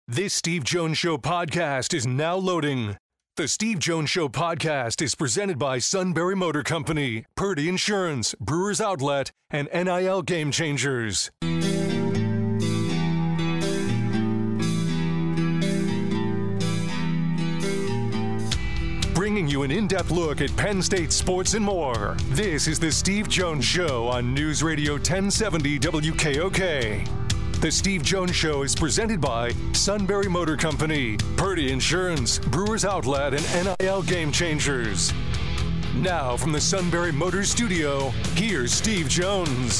This Steve Jones Show podcast is now loading. The Steve Jones Show podcast is presented by Sunbury Motor Company, Purdy Insurance, Brewers Outlet, and NIL Game Changers. Bringing you an in-depth look at Penn State sports and more. This is the Steve Jones Show on News Radio 1070 WKOK. The Steve Jones Show is presented by Sunbury Motor Company, Purdy Insurance, Brewers Outlet, and NIL Game Changers. Now from the Sunbury Motors Studio, here's Steve Jones.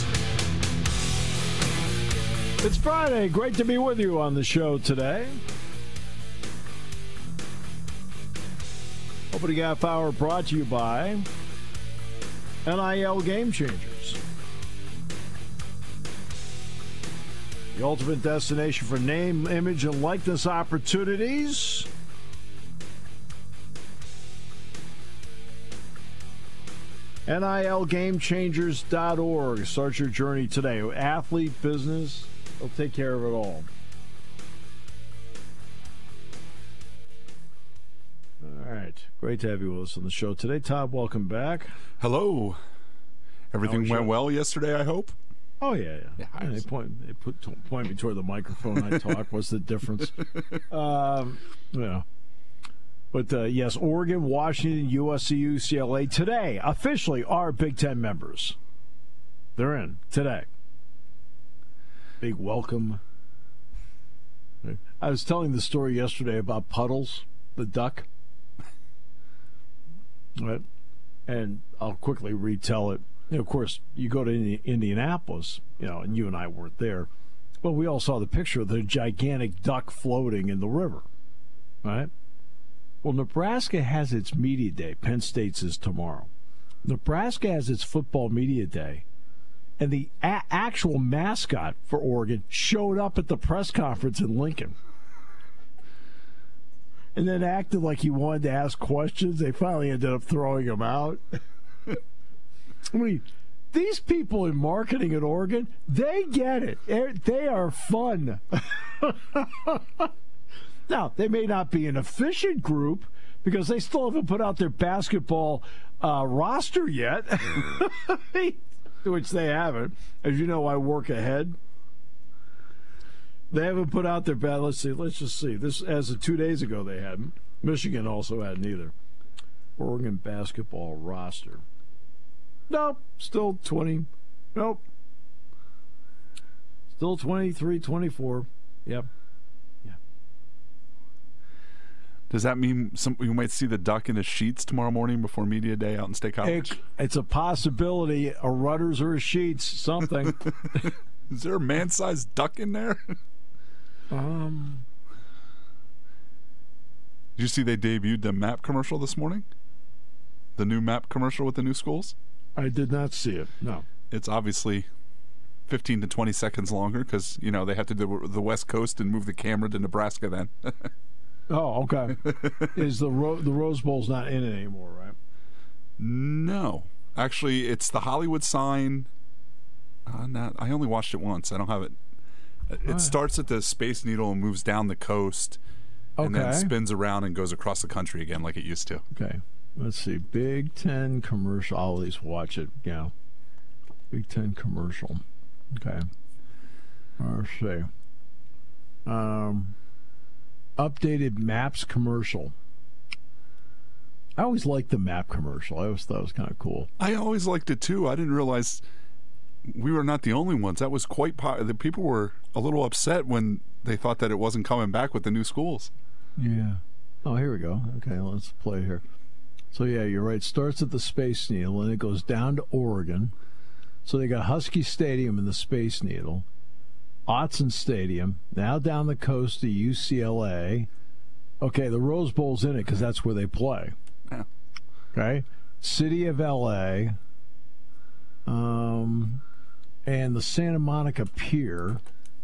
It's Friday. Great to be with you on the show today. Opening half hour brought to you by NIL Game Changers. The ultimate destination for name, image, and likeness opportunities. NILGameChangers.org. Start your journey today. Athlete, business, they'll take care of it all. All right. Great to have you with us on the show today. Todd, welcome back. Hello. Everything went well yesterday, I hope? Oh, yeah. They point me toward the microphone. I talk. What's the difference? Yeah. But, yes, Oregon, Washington, USC, UCLA today officially are Big Ten members. They're in today. Big welcome. I was telling the story yesterday about Puddles, the duck. Right? And I'll quickly retell it. You know, of course, you go to Indianapolis, and you and I weren't there, but we all saw the picture of the gigantic duck floating in the river, right? Well, Nebraska has its media day. Penn State's is tomorrow. Nebraska has its football media day, and the actual mascot for Oregon showed up at the press conference in Lincoln. And then acted like he wanted to ask questions. They finally ended up throwing him out. I mean, these people in marketing at Oregon, they get it. They are fun. Now, they may not be an efficient group because they still haven't put out their basketball roster yet, which they haven't. As you know, I work ahead. They haven't put out their let's just see. This, as of 2 days ago, they hadn't. Michigan also hadn't either. Oregon basketball roster. Nope, still 20. Nope. Still 23, 24. Yep. Yeah. Does that mean you might see the duck in the sheets tomorrow morning before media day out in State College? It's a possibility. A rudders or a sheets, something. Is there a man-sized duck in there? Did you see they debuted the map commercial this morning? The new map commercial with the new schools? I did not see it, no. It's obviously 15 to 20 seconds longer because, they have to do the West Coast and move the camera to Nebraska then. Oh, okay. Is the Rose Bowl's not in it anymore, right? No. Actually, it's the Hollywood sign. I only watched it once. I don't have it. It starts at the Space Needle and moves down the coast and then spins around and goes across the country again like it used to. Okay. Let's see. Big Ten commercial. I'll at least watch it. Yeah. Big Ten commercial. Okay. Let's see. Updated maps commercial. I always liked the map commercial. I always thought it was kind of cool. I always liked it too. I didn't realize we were not the only ones. That was quite the people were a little upset when they thought that it wasn't coming back with the new schools. Yeah. Oh, here we go. Okay, let's play here. So, yeah, you're right. It starts at the Space Needle, and it goes down to Oregon. So they got Husky Stadium in the Space Needle, Autzen Stadium, now down the coast to UCLA. Okay, the Rose Bowl's in it because that's where they play. Yeah. Okay? City of L.A., and the Santa Monica Pier.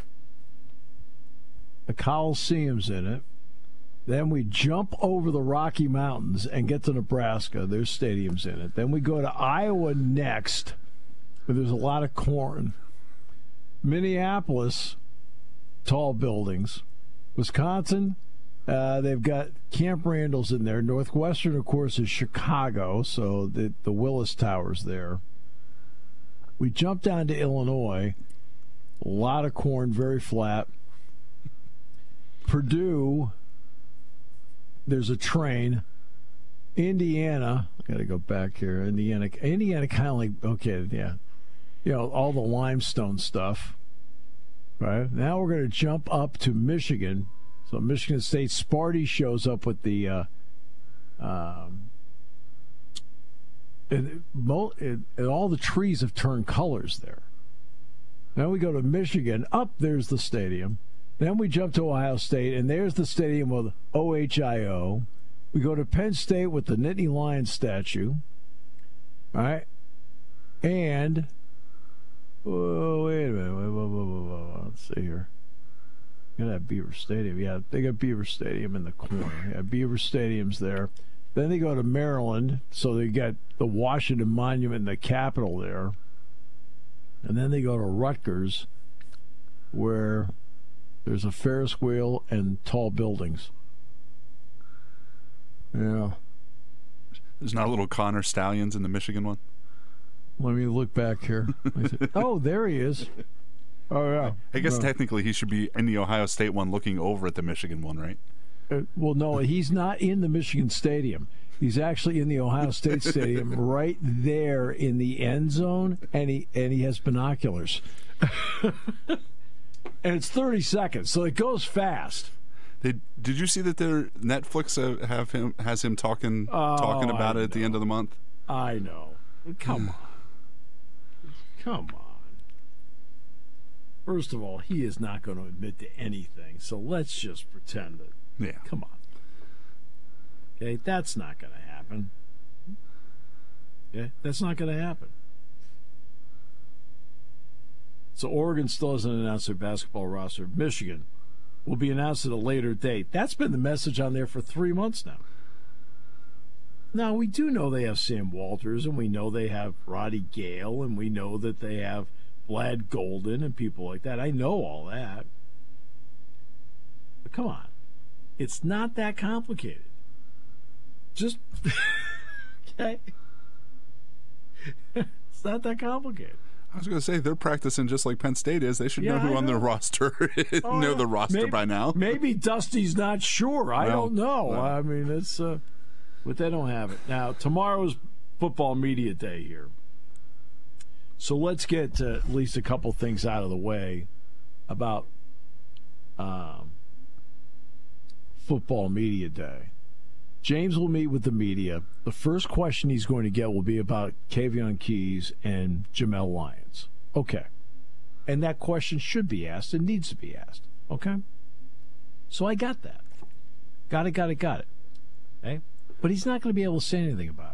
The Coliseum's in it. Then we jump over the Rocky Mountains and get to Nebraska. There's stadiums in it. Then we go to Iowa next, where there's a lot of corn. Minneapolis, tall buildings. Wisconsin, they've got Camp Randall's in there. Northwestern, of course, is Chicago, so the Willis Tower's there. We jump down to Illinois. A lot of corn, very flat. Purdue, there's a train. Indiana, I got to go back here. Indiana kind of like, okay, yeah. You know, all the limestone stuff. Right? Now we're going to jump up to Michigan. So Michigan State, Sparty shows up with the and all the trees have turned colors there. Now we go to Michigan. Up there's the stadium. Then we jump to Ohio State, and there's the stadium with OHIO. We go to Penn State with the Nittany Lions statue. All right? And, wait a minute. Whoa. Let's see here. Got that Beaver Stadium. Yeah, they got Beaver Stadium in the corner. Yeah, Beaver Stadium's there. Then they go to Maryland, so they got the Washington Monument, the Capitol there. And then they go to Rutgers, where there's a Ferris wheel and tall buildings. Yeah. There's not a little Connor Stallions in the Michigan one? Let me look back here. Oh, there he is. Oh, yeah. I guess technically he should be in the Ohio State one looking over at the Michigan one, right? Well, no, he's not in the Michigan Stadium. He's actually in the Ohio State Stadium right there in the end zone, and he has binoculars. And it's 30 seconds, so it goes fast. Did you see that their Netflix has him talking about it at the end of the month? I know. Come on. First of all, he is not going to admit to anything, so let's just pretend that. Yeah. Come on. Okay, that's not going to happen. Okay, that's not going to happen. So Oregon still hasn't announced their basketball roster. Michigan will be announced at a later date. That's been the message on there for 3 months now. Now, we do know they have Sam Walters, and we know they have Roddy Gale, and we know that they have Vlad Golden and people like that. I know all that. But come on. It's not that complicated. Just, okay? It's not that complicated. I was going to say, they're practicing just like Penn State is. They should know who on their roster know the roster by now. Maybe Dusty's not sure. I don't know. Well. I mean, it's, but they don't have it. Now, tomorrow's football media day here. So let's get at least a couple things out of the way about football media day. James will meet with the media. The first question he's going to get will be about Kavieon Keys and Jamiel Lyons. Okay. And that question should be asked and needs to be asked. Okay? So I got that. Got it. Okay? But he's not going to be able to say anything about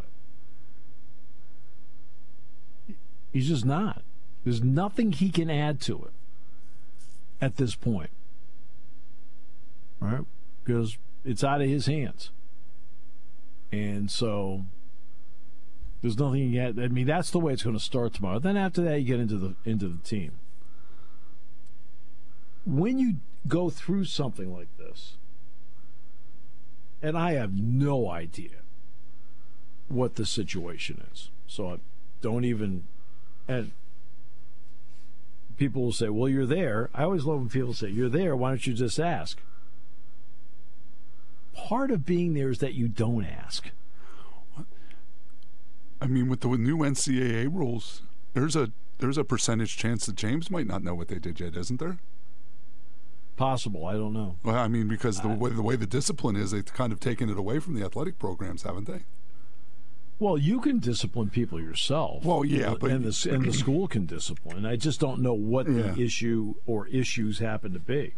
it. He's just not. There's nothing he can add to it at this point. All right? Because it's out of his hands. And so there's nothing yet. I mean, that's the way it's going to start tomorrow. Then after that, you get into the team. When you go through something like this, and I have no idea what the situation is, so I don't even. And people will say, "Well, you're there." I always love when people say, "You're there. Why don't you just ask?" Part of being there is that you don't ask. I mean, with the new NCAA rules, there's a percentage chance that James might not know what they did yet, isn't there? Possible. I don't know. Well, I mean, because the way the discipline is, they've kind of taken it away from the athletic programs, haven't they? Well, you can discipline people yourself. Well, yeah, but and the school can discipline. I just don't know what the issue or issues happen to be.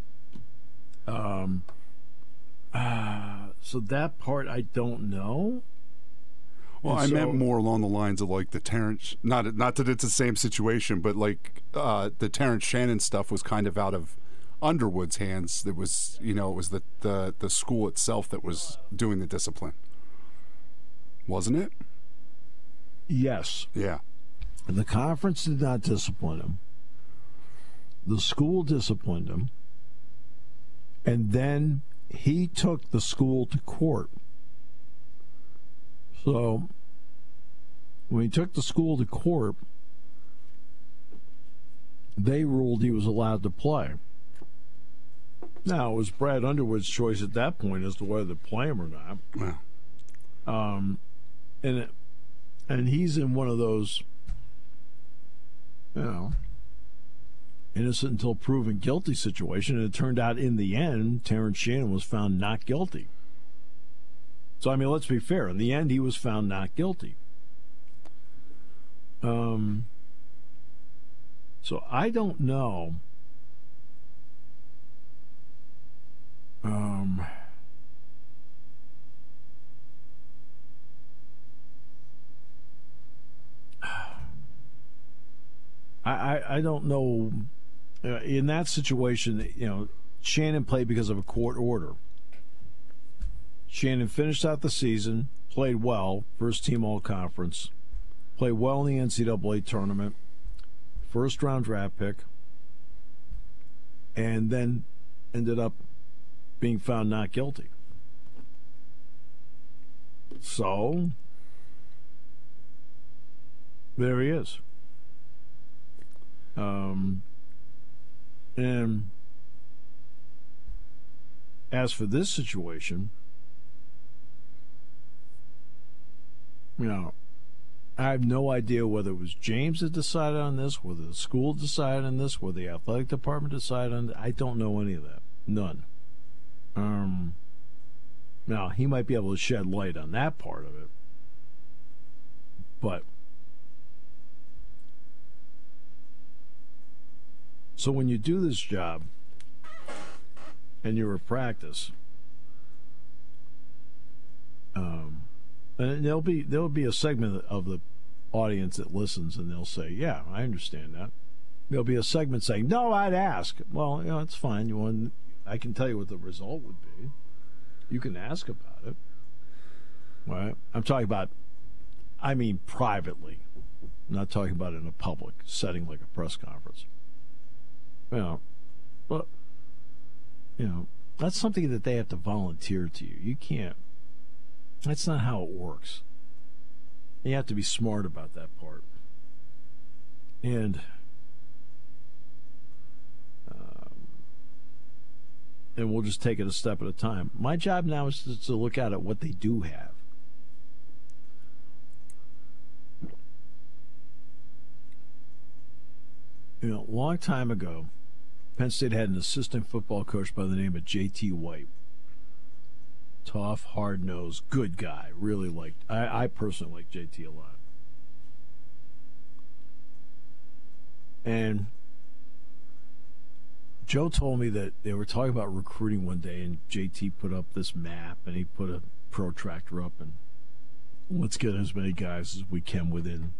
So that part I don't know. Well, I meant more along the lines of like the Terrence, not that it's the same situation, but like the Terrence Shannon stuff was kind of out of Underwood's hands. It was, it was the school itself that was doing the discipline, wasn't it? Yes. Yeah. The conference did not discipline him. The school disciplined him. And then he took the school to court. So when he took the school to court, they ruled he was allowed to play. Now, it was Brad Underwood's choice at that point as to whether to play him or not. Wow. And he's in one of those, innocent until proven guilty situation. And it turned out in the end, Terrence Shannon was found not guilty. So, I mean, let's be fair. In the end, he was found not guilty. So I don't know. I don't know. In that situation, Shannon played because of a court order. Shannon finished out the season, played well, first team all-conference, played well in the NCAA tournament, first-round draft pick, and then ended up being found not guilty. So, there he is. And as for this situation, I have no idea whether it was James that decided on this, whether the school decided on this, whether the athletic department decided on it. I don't know any of that. None. Now, he might be able to shed light on that part of it. But so when you do this job and you're a practice, and there'll be a segment of the audience that listens, and they'll say, "Yeah, I understand that." There'll be a segment saying, "No, I'd ask." Well, it's fine. I can tell you what the result would be. You can ask about it. Right? I'm talking about, privately. I'm not talking about in a public setting like a press conference. But that's something that they have to volunteer to you. You can't. That's not how it works. You have to be smart about that part. And we'll just take it a step at a time. My job now is to look at what they do have. A long time ago, Penn State had an assistant football coach by the name of J.T. White. Tough, hard-nosed, good guy. Really liked. I personally like J.T. a lot. And Joe told me that they were talking about recruiting one day, and J.T. put up this map, and he put a protractor up, and let's get as many guys as we can within,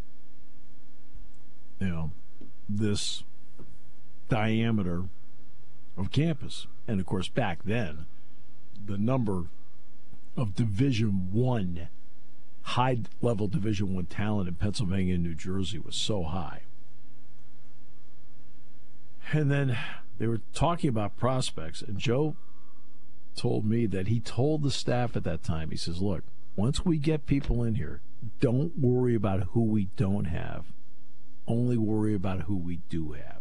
this diameter of campus. And, of course, back then, the number of Division I, high-level Division I talent in Pennsylvania and New Jersey was so high. And then they were talking about prospects, and Joe told me that he told the staff at that time, he says, look, once we get people in here, don't worry about who we don't have. Only worry about who we do have.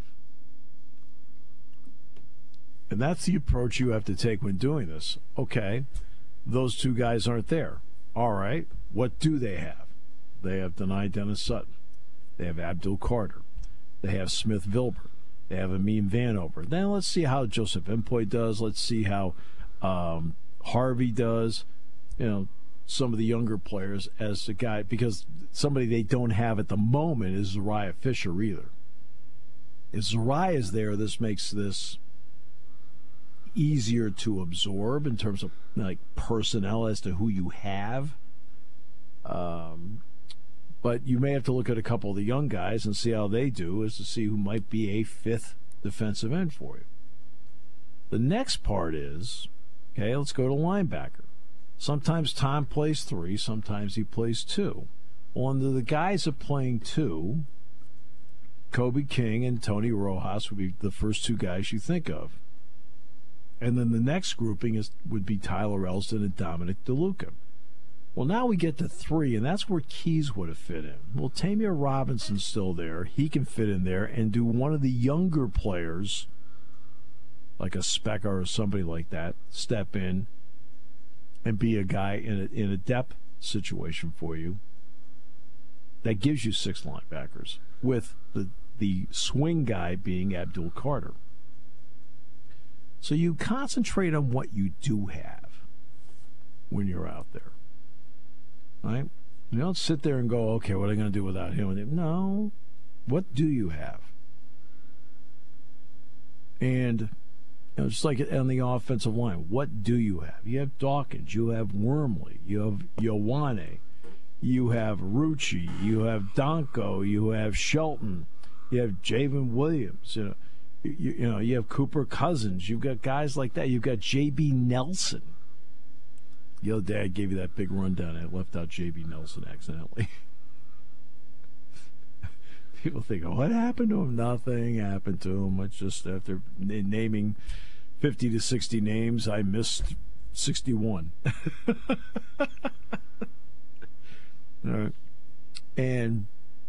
And that's the approach you have to take when doing this. Okay, those two guys aren't there. All right, what do they have? They have Denai Dennis Sutton. They have Abdul Carter. They have Smith Vilbert. They have Amin Vanover. Then let's see how Joseph Empoy does. Let's see how Harvey does. Some of the younger players as the guy, because somebody they don't have at the moment is Zariah Fisher either. If Zariah is there, this makes this easier to absorb in terms of personnel as to who you have. But you may have to look at a couple of the young guys and see how they do, as to see who might be a fifth defensive end for you. The next part is, let's go to linebacker. Sometimes Tom plays 3, sometimes he plays 2. Well, under the guys of playing 2, Kobe King and Tony Rojas would be the first 2 guys you think of. And then the next grouping would be Tyler Elston and Dominic DeLuca. Well, now we get to 3, and that's where Keys would have fit in. Well, Tamir Robinson's still there. He can fit in there and do one of the younger players, like a Specker or somebody like that, step in and be a guy in a depth situation for you that gives you 6 linebackers, with the swing guy being Abdul Carter. So you concentrate on what you do have when you're out there, right? You don't sit there and go, okay, what are I going to do without him? No. What do you have? And just like on the offensive line, what do you have? You have Dawkins, you have Wormley, you have Ioane, you have Rucci, you have Donko, you have Shelton, you have Javen Williams, you have Cooper Cousins, you've got guys like that. You've got J.B. Nelson. The other day I gave you that big rundown. I left out J.B. Nelson accidentally. People think, what happened to him? Nothing happened to him. It's just after naming 50 to 60 names, I missed 61. All right. And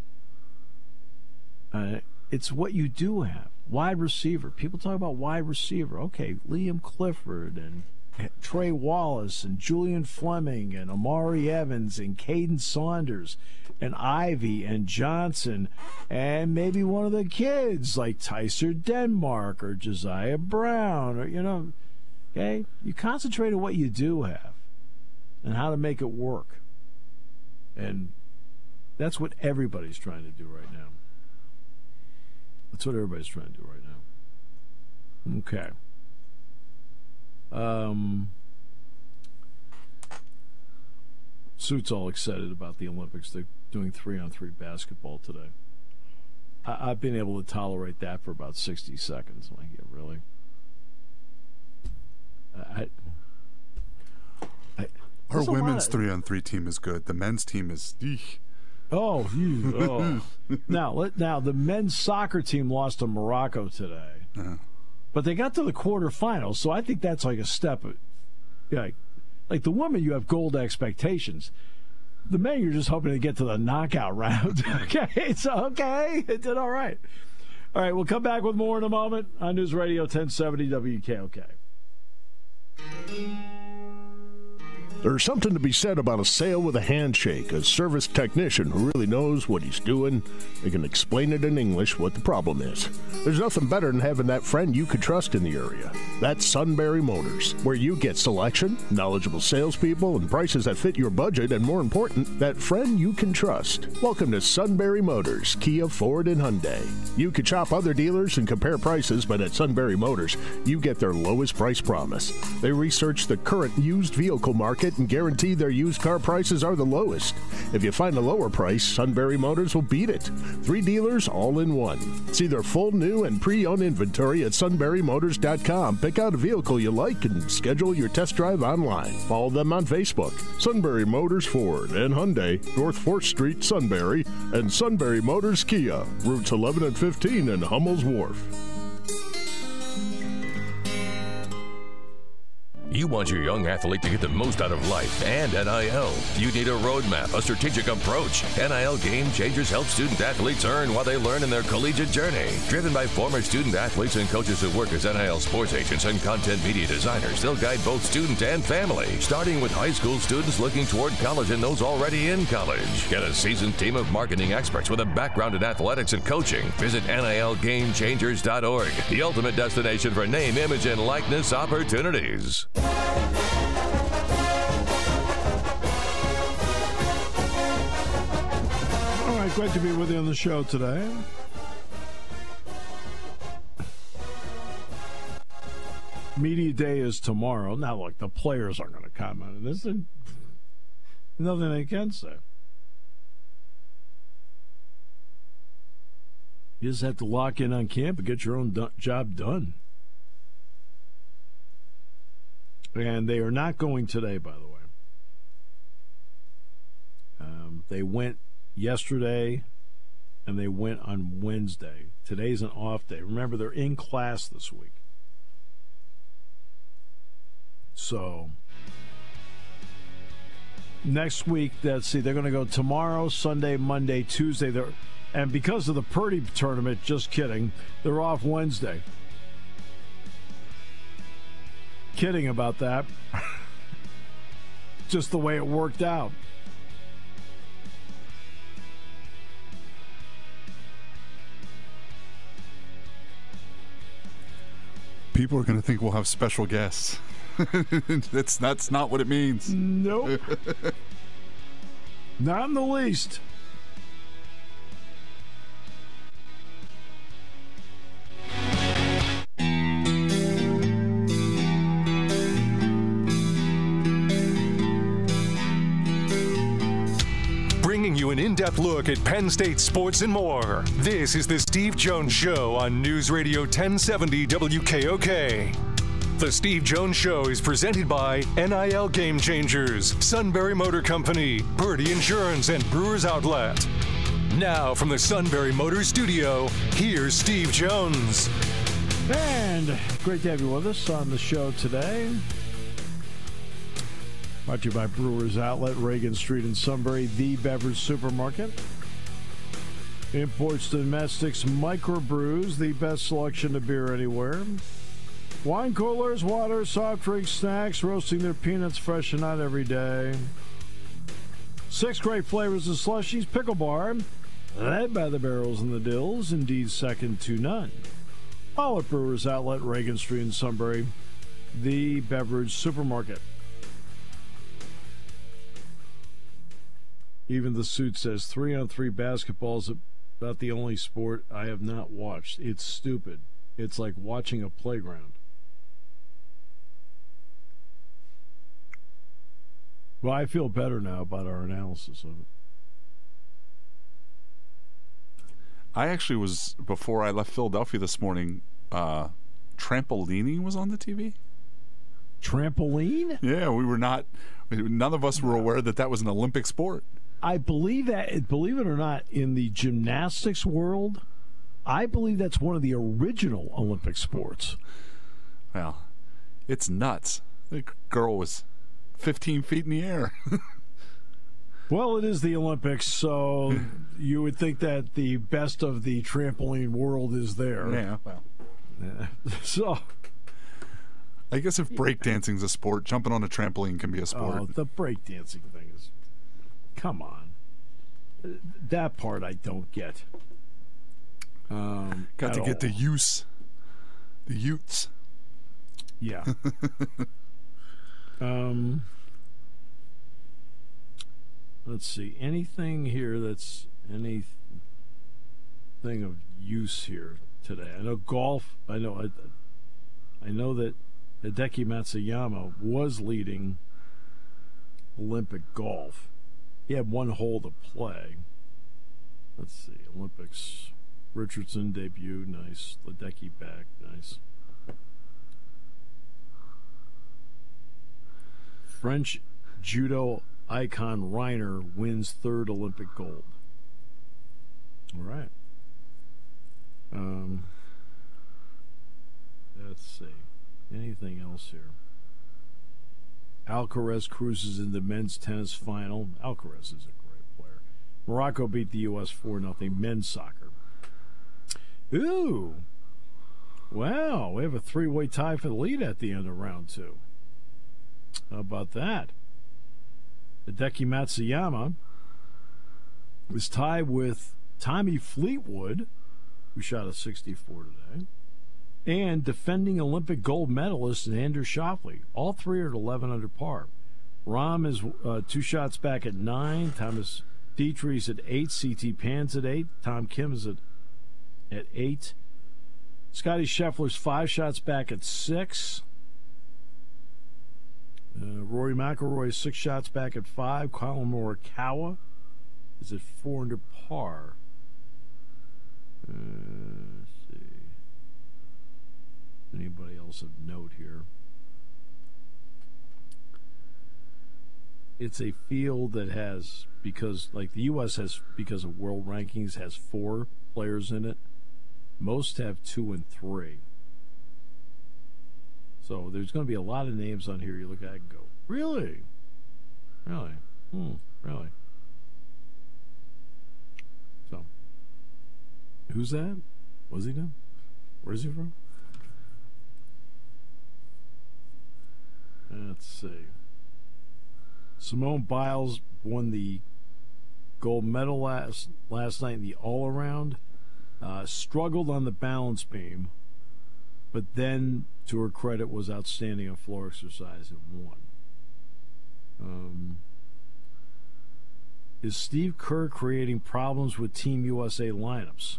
it's what you do have. Wide receiver. People talk about wide receiver. Okay, Liam Clifford and Trey Wallace and Julian Fleming and Amari Evans and Caden Saunders and Ivy and Johnson and maybe one of the kids like Tyser Denmark or Josiah Brown or, okay? You concentrate on what you do have and how to make it work. And that's what everybody's trying to do right now. That's what everybody's trying to do right now. Okay. Suit's all excited about the Olympics. They're doing 3-on-3 basketball today. I've been able to tolerate that for about 60 seconds. I'm like, yeah, really? Our women's 3-on-3 team is good. The men's team is... Oh. Now the men's soccer team lost to Morocco today, but they got to the quarterfinals. So I think that's like a step. Like the women, you have gold expectations. The men, you're just hoping to get to the knockout round. Okay, it did all right. All right, we'll come back with more in a moment on News Radio 1070 WKOK. There's something to be said about a sale with a handshake, a service technician who really knows what he's doing. They can explain it in English what the problem is. There's nothing better than having that friend you could trust in the area. That's Sunbury Motors, where you get selection, knowledgeable salespeople, and prices that fit your budget, and more important, that friend you can trust. Welcome to Sunbury Motors, Kia, Ford, and Hyundai. You could shop other dealers and compare prices, but at Sunbury Motors, you get their lowest price promise. They research the current used vehicle market and guarantee their used car prices are the lowest. If you find a lower price, Sunbury Motors will beat it. 3 dealers all in one. See their full new and pre-owned inventory at sunburymotors.com. Pick out a vehicle you like and schedule your test drive online. Follow them on Facebook. Sunbury Motors Ford and Hyundai, North 4th Street, Sunbury, and Sunbury Motors Kia, routes 11 and 15 in Hummel's Wharf. You want your young athlete to get the most out of life and NIL. You need a roadmap, a strategic approach. NIL Game Changers help student athletes earn while they learn in their collegiate journey. Driven by former student athletes and coaches who work as NIL sports agents and content media designers, they'll guide both student and family, starting with high school students looking toward college and those already in college. Get a seasoned team of marketing experts with a background in athletics and coaching. Visit NILGameChangers.org, the ultimate destination for name, image, and likeness opportunities. All right, great to be with you on the show today. Media day is tomorrow. Now, look, the players aren't going to comment on this. There's nothing they can say. You just have to lock in on camp and get your own job done. And they are not going today, by the way. They went yesterday, and they went on Wednesday. Today's an off day. Remember, they're in class this week. So next week, let's see, they're going to go tomorrow, Sunday, Monday, Tuesday. And because of the Purdy tournament, just kidding, they're off Wednesday. Kidding about that. Just the way it worked out. People are going to think we'll have special guests. That's not what it means. Nope. Not in the least. Bringing you an in-depth look at Penn State sports and more. This is the Steve Jones Show on News Radio 1070 WKOK. The Steve Jones Show is presented by NIL Game Changers, Sunbury Motor Company, Purdy Insurance, and Brewers Outlet. Now from the Sunbury Motor Studio, here's Steve Jones. And great to have you with us on the show today. Brought to you by Brewers Outlet, Reagan Street in Sunbury, the beverage supermarket. Imports, domestics, microbrews, the best selection of beer anywhere. Wine coolers, water, soft drinks, snacks, roasting their peanuts fresh and not every day. 6 great flavors of slushies, pickle bar, led by the barrels and the dills, indeed second to none. All at Brewers Outlet, Reagan Street in Sunbury, the beverage supermarket. Even the suit says 3-on-3 basketball is about the only sport I have not watched. It's stupid. It's like watching a playground. Well, I feel better now about our analysis of it. I actually was, before I left Philadelphia this morning, trampolining was on the TV. Trampoline? Yeah, none of us were aware that was an Olympic sport. I believe that, believe it or not, in the gymnastics world, I believe that's one of the original Olympic sports. Well, it's nuts. The girl was 15 feet in the air. Well, it is the Olympics, so you would think that the best of the trampoline world is there. Yeah, well. Yeah. So, I guess if breakdancing's a sport, jumping on a trampoline can be a sport. Oh, the breakdancing thing is... Come on. That part I don't get. Got to get the use. The utes. Yeah. Let's see. Anything here that's anything of use here today? I know golf. I know that Hideki Matsuyama was leading Olympic golf. He had one hole to play. Let's see. Olympics. Richardson debut. Nice. Ledecky back. Nice. French judo icon Reiner wins 3rd Olympic gold. All right. Let's see. Anything else here? Alcaraz cruises in the men's tennis final. Alcaraz is a great player. Morocco beat the U.S. 4-0 men's soccer. Ooh. Wow, we have a 3-way tie for the lead at the end of round 2. How about that? Hideki Matsuyama was tied with Tommy Fleetwood, who shot a 64 today, and defending Olympic gold medalist Xander Schauffele. All three are at 11 under par. Rahm is 2 shots back at 9. Thomas Dietrich's at 8. C.T. Pan's at 8. Tom Kim is at 8. Scotty Scheffler's 5 shots back at 6. Rory McIlroy is 6 shots back at 5. Colin Morikawa is at 4 under par. Let's see. Anybody else of note here? It's a field that has, because like the U.S. has, because of world rankings, has 4 players in it. Most have 2 and 3. So there's going to be a lot of names on here you look at and go, really? Really? Really? So, who's that? What's he doing? Where's he from? Let's see. Simone Biles won the gold medal last night in the all-around. Struggled on the balance beam, but then, to her credit, was outstanding on floor exercise and won. Is Steve Kerr creating problems with Team USA lineups?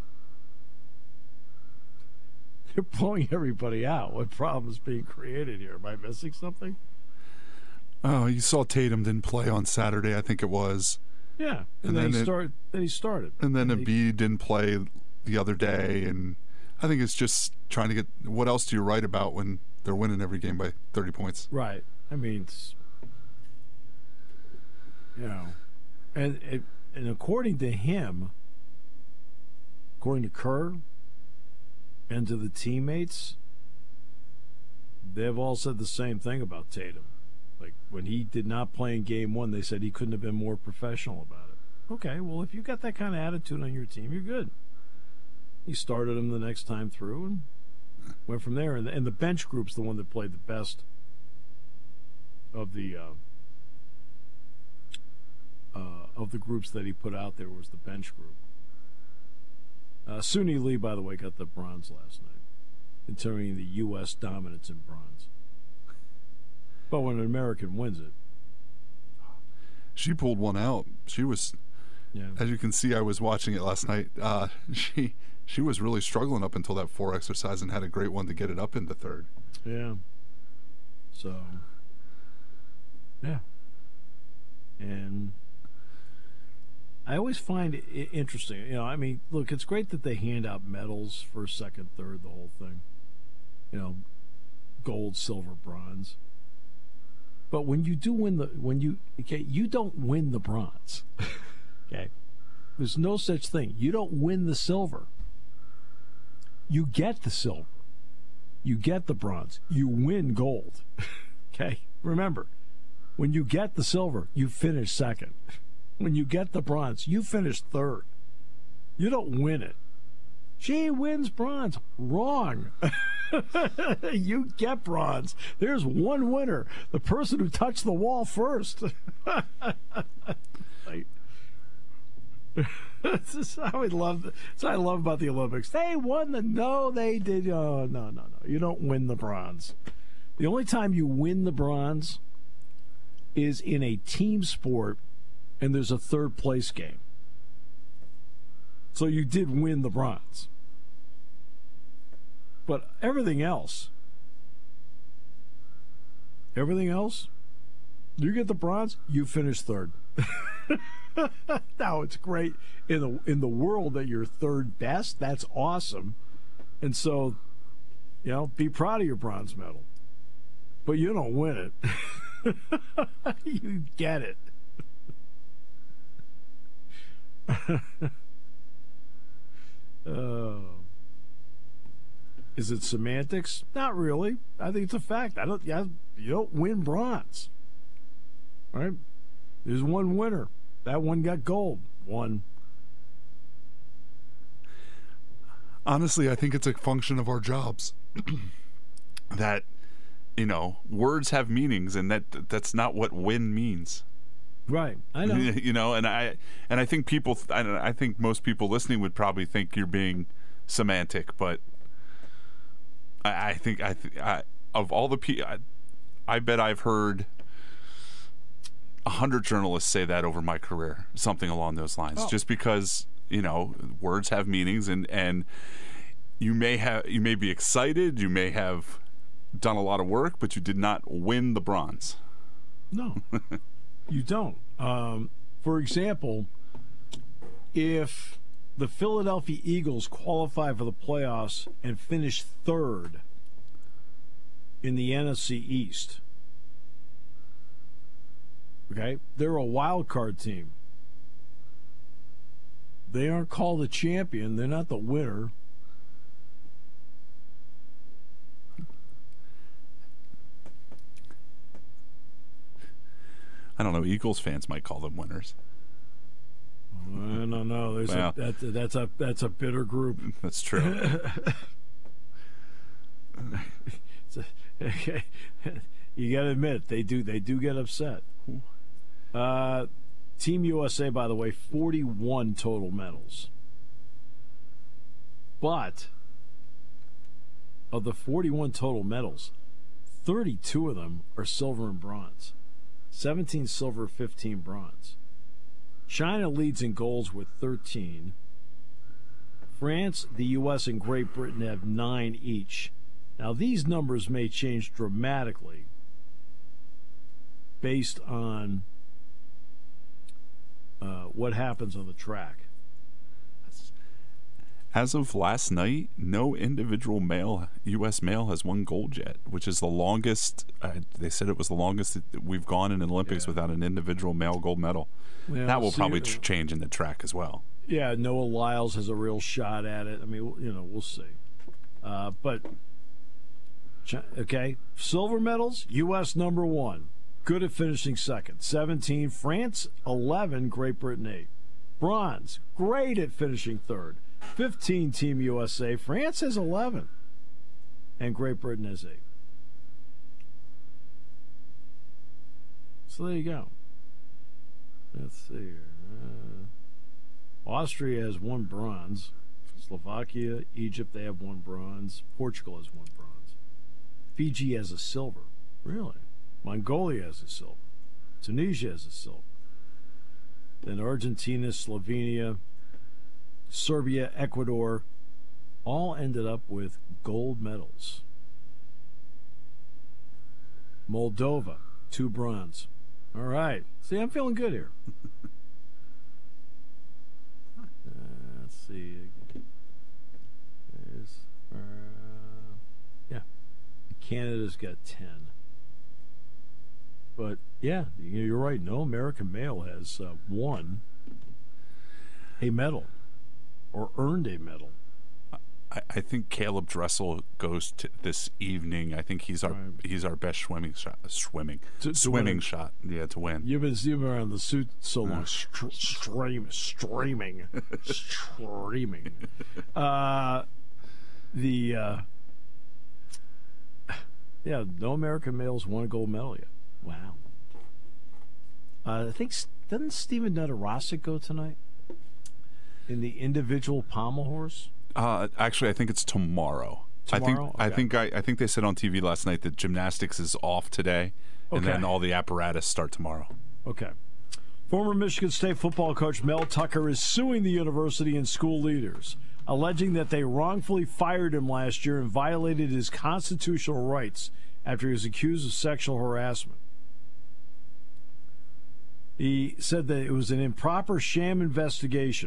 They're blowing everybody out. What problem is being created here? Am I missing something? Oh, you saw Tatum didn't play on Saturday, I think it was. Yeah, and then he started. And then Embiid didn't play the other day, and I think it's just trying to get. What else do you write about when they're winning every game by 30 points? Right. I mean, and according to him, according to Kerr, and to the teammates, they've all said the same thing about Tatum. Like, when he did not play in game one, they said he couldn't have been more professional about it. Okay, well, if you got that kind of attitude on your team, you're good. He started him the next time through and went from there. And the bench group's the one that played the best of the groups that he put out there was the bench group. Suni Lee, by the way, got the bronze last night, considering the U.S. dominance in bronze. But when an American wins it, she pulled one out. She was, as you can see, I was watching it last night. She was really struggling up until that 4 exercise and had a great one to get it up into third. Yeah. So, yeah. And I always find it interesting. I mean, look, it's great that they hand out medals, first, second, third, the whole thing. Gold, silver, bronze. But when you do win you don't win the bronze. Okay? There's no such thing. You don't win the silver. You get the silver. You get the bronze. You win gold. Okay? Remember, when you get the silver, you finish second. When you get the bronze, you finish third. You don't win it. She wins bronze. Wrong. You get bronze. There's one winner. The person who touched the wall first. This is how I love. That's what I love about the Olympics. They won no, they did. Oh, no. You don't win the bronze. The only time you win the bronze is in a team sport, and there's a third place game. So you did win the bronze. But everything else, you get the bronze, you finish third. Now, it's great in the world that you're third best. That's awesome. And so, be proud of your bronze medal. But you don't win it. You get it. Is it semantics? Not really. I think it's a fact. You don't win bronze. Right? There's one winner. That one got gold. One. Honestly, I think it's a function of our jobs. That, words have meanings, and that's not what win means. Right. I know. And I think I think most people listening would probably think you're being semantic, but I think of all the people, I bet I've heard 100 journalists say that over my career, something along those lines. Oh. Just because words have meanings, and you may be excited, you may have done a lot of work, but you did not win the bronze. No, you don't. For example, if the Philadelphia Eagles qualify for the playoffs and finish third in the NFC East, okay, they're a wild card team. They aren't called a champion. They're not the winner. I don't know. Eagles fans might call them winners. I don't know. That's a bitter group. That's true. You got to admit they do get upset. Team USA, by the way, 41 total medals. But of the 41 total medals, 32 of them are silver and bronze. 17 silver, 15 bronze. China leads in goals with 13. France, the U.S., and Great Britain have 9 each. Now, these numbers may change dramatically based on what happens on the track. As of last night, no individual U.S. male has won gold yet, which is the longest. They said it was the longest that we've gone in an Olympics without an individual male gold medal. Yeah, that will probably change in the track as well. Yeah, Noah Lyles has a real shot at it. I mean, we'll see. But, okay, silver medals, U.S. number 1. Good at finishing second. 17, France 11, Great Britain 8. Bronze, great at finishing third. 15, Team USA. France has 11. And Great Britain has 8. So there you go. Let's see here. Austria has 1 bronze. Slovakia, Egypt, they have 1 bronze. Portugal has 1 bronze. Fiji has a silver. Really? Mongolia has a silver. Tunisia has a silver. Then Argentina, Slovenia, Serbia, Ecuador, all ended up with gold medals. Moldova, 2 bronze. All right. See, I'm feeling good here. Let's see. There's, Canada's got 10. But, yeah, you're right. No American male has won a medal or earned a medal. I think Caleb Dressel goes to this evening. I think he's our best swimming shot. Swimming shot. Yeah, to win. You've been around the suit so long. Streaming. No American males won a gold medal yet. Wow. I think, doesn't Steven Nutarasic go tonight in the individual pommel horse? Actually, I think it's tomorrow. Tomorrow? I think they said on TV last night that gymnastics is off today, and then all the apparatus start tomorrow. Okay. Former Michigan State football coach Mel Tucker is suing the university and school leaders, alleging that they wrongfully fired him last year and violated his constitutional rights after he was accused of sexual harassment. He said that it was an improper sham investigation.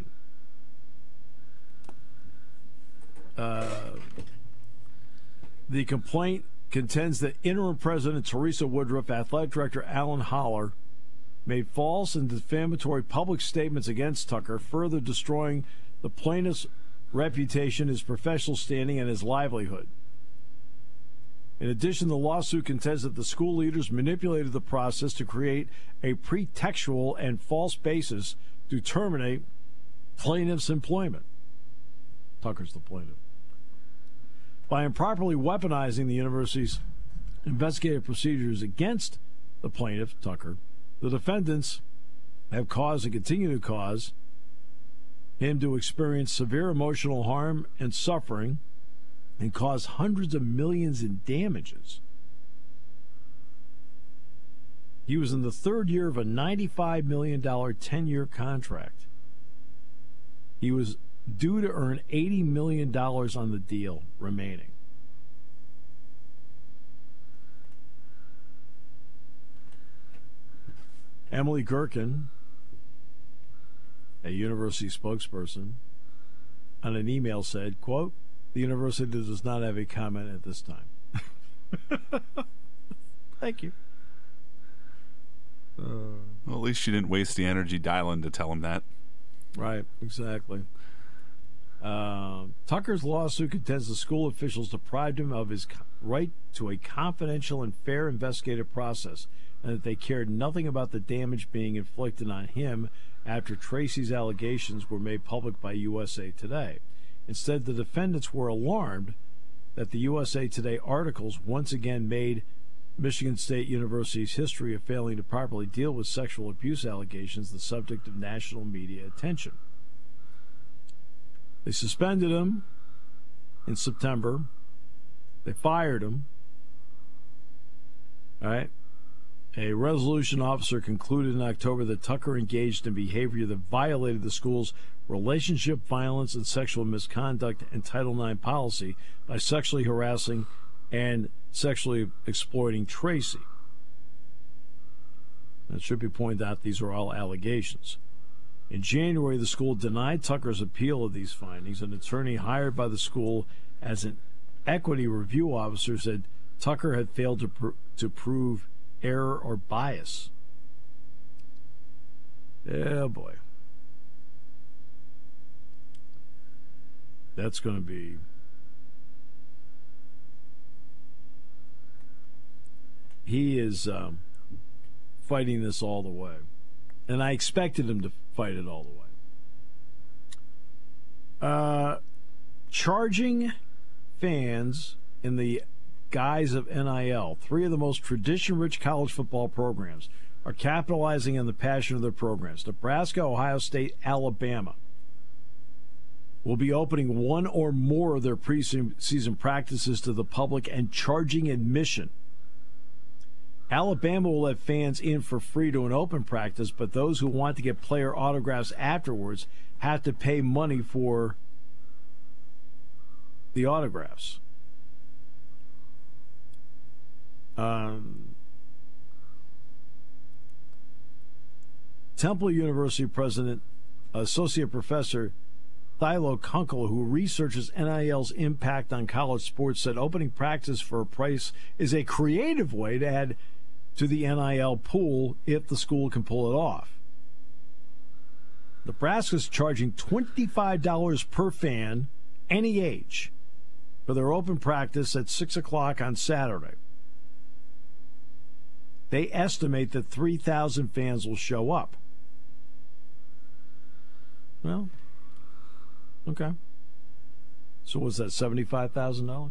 The complaint contends that interim president Teresa Woodruff, athletic director Alan Holler, made false and defamatory public statements against Tucker, further destroying the plaintiff's reputation, his professional standing, and his livelihood. In addition, the lawsuit contends that the school leaders manipulated the process to create a pretextual and false basis to terminate plaintiff's employment. Tucker's the plaintiff. By improperly weaponizing the university's investigative procedures against the plaintiff, Tucker, the defendants have caused and continue to cause him to experience severe emotional harm and suffering and cause hundreds of millions in damages. He was in the third year of a $95 million 10-year contract. He was due to earn $80 million on the deal remaining. Emily Gherkin, a university spokesperson, on an email said, quote, "The university does not have a comment at this time." Thank you. Well, at least she didn't waste the energy dialing to tell him that. Right, exactly. Tucker's lawsuit contends the school officials deprived him of his right to a confidential and fair investigative process and that they cared nothing about the damage being inflicted on him after Tracy's allegations were made public by USA Today. Instead, the defendants were alarmed that the USA Today articles once again made Michigan State University's history of failing to properly deal with sexual abuse allegations the subject of national media attention. They suspended him in September. They fired him. All right. A resolution officer concluded in October that Tucker engaged in behavior that violated the school's relationship violence and sexual misconduct and Title IX policy by sexually harassing and sexually exploiting Tracy. It should be pointed out these are all allegations. In January, the school denied Tucker's appeal of these findings. An attorney hired by the school as an equity review officer said Tucker had failed to prove error or bias. Oh, boy. That's going to be... He is fighting this all the way. And I expected him to fight it all the way. Charging fans in the guise of NIL, three of the most tradition-rich college football programs are capitalizing on the passion of their programs. Nebraska, Ohio State, Alabama will be opening one or more of their preseason practices to the public and charging admission. Alabama will let fans in for free to an open practice, but those who want to get player autographs afterwards have to pay money for the autographs. Temple University President, Associate Professor Thilo Kunkel, who researches NIL's impact on college sports, said opening practice for a price is a creative way to add to the NIL pool if the school can pull it off. Nebraska's charging $25 per fan, any age, for their open practice at 6 o'clock on Saturday. They estimate that 3,000 fans will show up. Well, okay. So was that $75,000?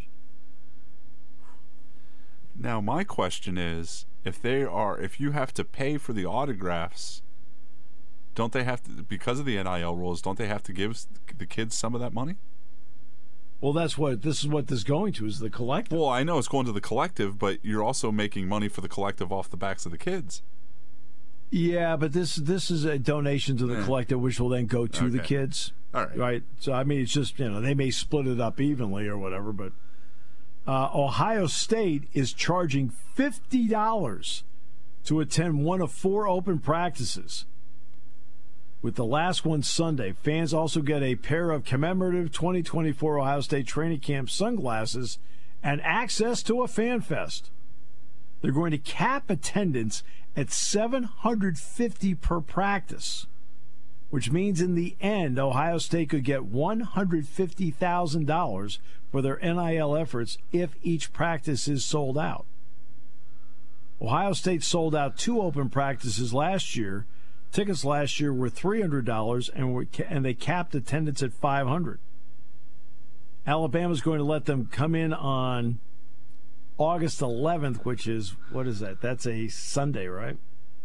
Now, my question is, if you have to pay for the autographs, don't they have to, because of the NIL rules, don't they have to give the kids some of that money? Well, this is what this is going to, is the collective. Well, I know it's going to the collective, but you're also making money for the collective off the backs of the kids. Yeah, but this is a donation to the collective, which will then go to the kids. All right. Right? So, I mean, it's just, they may split it up evenly or whatever, but Ohio State is charging $50 to attend one of 4 open practices, with the last one Sunday. Fans also get a pair of commemorative 2024 Ohio State training camp sunglasses and access to a fan fest. They're going to cap attendance at 750 per practice, which means in the end, Ohio State could get $150,000 for their NIL efforts if each practice is sold out. Ohio State sold out 2 open practices last year. Tickets last year were $300, and they capped attendance at $500. Alabama's going to let them come in on August 11th, which is, what is that? That's a Sunday, right?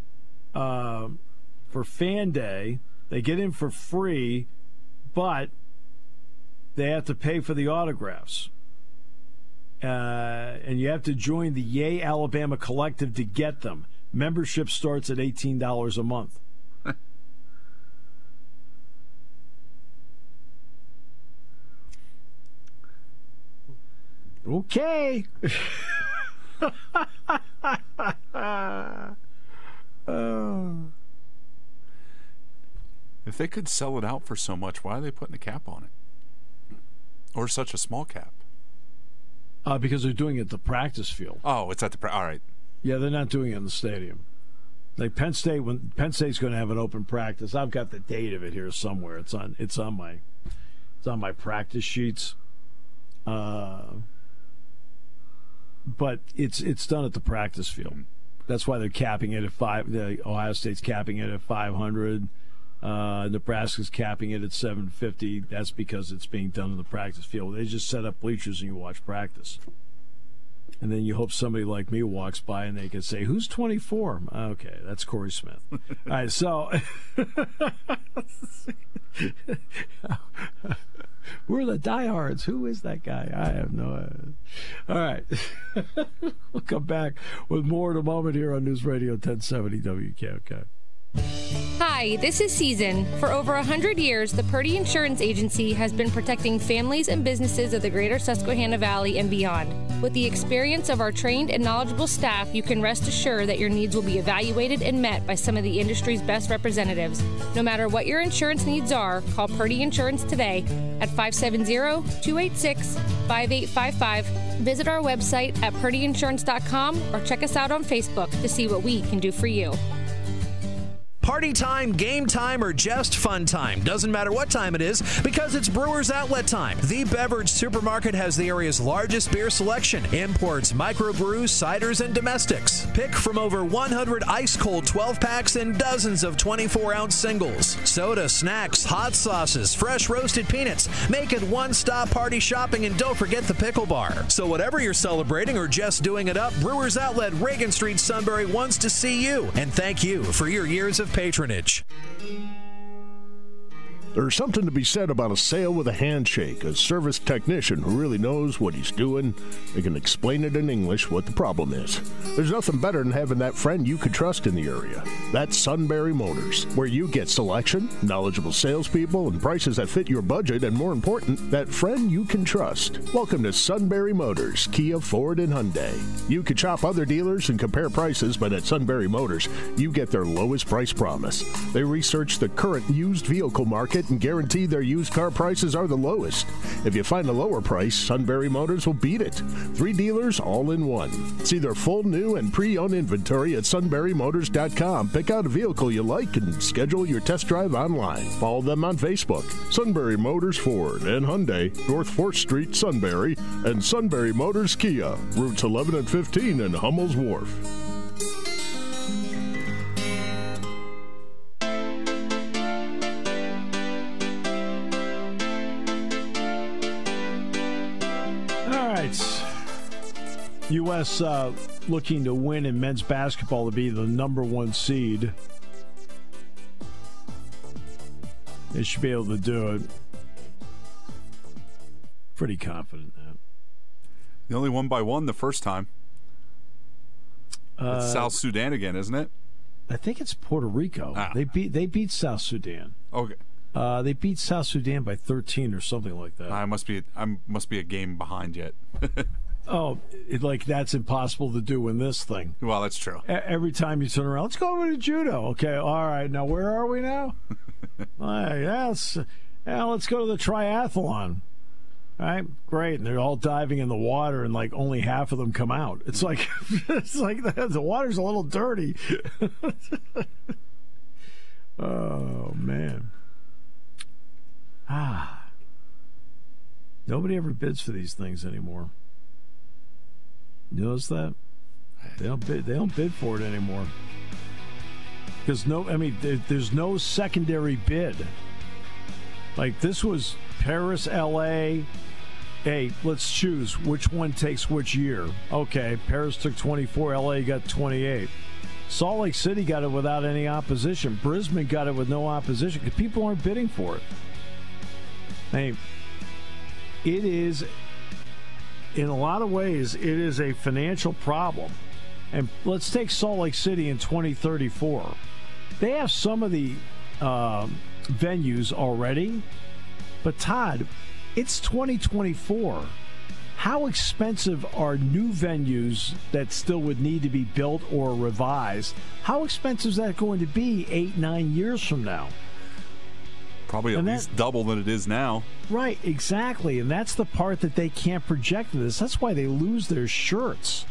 For Fan Day. They get in for free, but they have to pay for the autographs. And you have to join the Yay Alabama Collective to get them. Membership starts at $18 a month. Okay. If they could sell it out for so much, why are they putting a cap on it? Or such a small cap? Because they're doing it at the practice field. Oh, it's at the all right. Yeah, they're not doing it in the stadium. Like Penn State, when Penn State's going to have an open practice, I've got the date of it here somewhere. It's on my practice sheets. But it's done at the practice field. That's why they're capping it at 5. The Ohio State's capping it at 500. Nebraska's capping it at 750. That's because it's being done in the practice field. They just set up bleachers and you watch practice. And then you hope somebody like me walks by and they can say, "Who's 24?" Okay, that's Corey Smith. All right, so we're the diehards. Who is that guy? I have no idea. All right. We'll come back with more in a moment here on News Radio 1070 WKOK. Hi, this is Season. For over 100 years, the Purdy Insurance Agency has been protecting families and businesses of the greater Susquehanna Valley and beyond. With the experience of our trained and knowledgeable staff, you can rest assured that your needs will be evaluated and met by some of the industry's best representatives. No matter what your insurance needs are, call Purdy Insurance today at 570-286-5855. Visit our website at purdyinsurance.com or check us out on Facebook to see what we can do for you. Party time, game time, or just fun time. Doesn't matter what time it is because it's Brewers Outlet time. The Beverage Supermarket has the area's largest beer selection. Imports, microbrews, ciders, and domestics. Pick from over 100 ice-cold 12-packs and dozens of 24-ounce singles. Soda, snacks, hot sauces, fresh roasted peanuts. Make it one-stop party shopping, and don't forget the pickle bar. So whatever you're celebrating or just doing it up, Brewers Outlet, Reagan Street, Sunbury wants to see you. And thank you for your years of patronage. There's something to be said about a sale with a handshake, a service technician who really knows what he's doing. They can explain it in English what the problem is. There's nothing better than having that friend you could trust in the area. That's Sunbury Motors, where you get selection, knowledgeable salespeople, and prices that fit your budget, and more important, that friend you can trust. Welcome to Sunbury Motors, Kia, Ford, and Hyundai. You could shop other dealers and compare prices, but at Sunbury Motors, you get their lowest price promise. They research the current used vehicle market and guarantee their used car prices are the lowest. If you find a lower price, Sunbury Motors will beat it. 3 dealers all in one. See their full new and pre-owned inventory at sunburymotors.com. Pick out a vehicle you like and schedule your test drive online. Follow them on Facebook. Sunbury Motors Ford and Hyundai, North 4th Street, Sunbury, and Sunbury Motors Kia, routes 11 and 15 in Hummel's Wharf. U.S. Looking to win in men's basketball to be the number 1 seed. They should be able to do it. Pretty confident in that. They only won by 1 the first time. It's South Sudan again, isn't it? I think it's Puerto Rico. They beat South Sudan. Okay. They beat South Sudan by 13 or something like that. I must be a game behind yet. Oh, that's impossible to do in this thing. Well, that's true. Every time you turn around, let's go over to judo. Okay, all right. Now, where are we now? Let's go to the triathlon. All right, great. And they're all diving in the water, and only half of them come out. It's like the water's a little dirty. Oh man. Nobody ever bids for these things anymore. You notice that? They don't bid for it anymore. Because there's no secondary bid. This was Paris, LA. Hey, let's choose which one takes which year. Okay, Paris took 24, LA got 28. Salt Lake City got it without any opposition. Brisbane got it with no opposition because people aren't bidding for it. It is, in a lot of ways, it is a financial problem. And let's take Salt Lake City in 2034. They have some of the venues already, but Todd, it's 2024. How expensive are new venues that still would need to be built or revised? How expensive is that going to be 8-9 years from now? Probably at least double than it is now. Right, exactly. And that's the part that they can't project this. That's why they lose their shirts.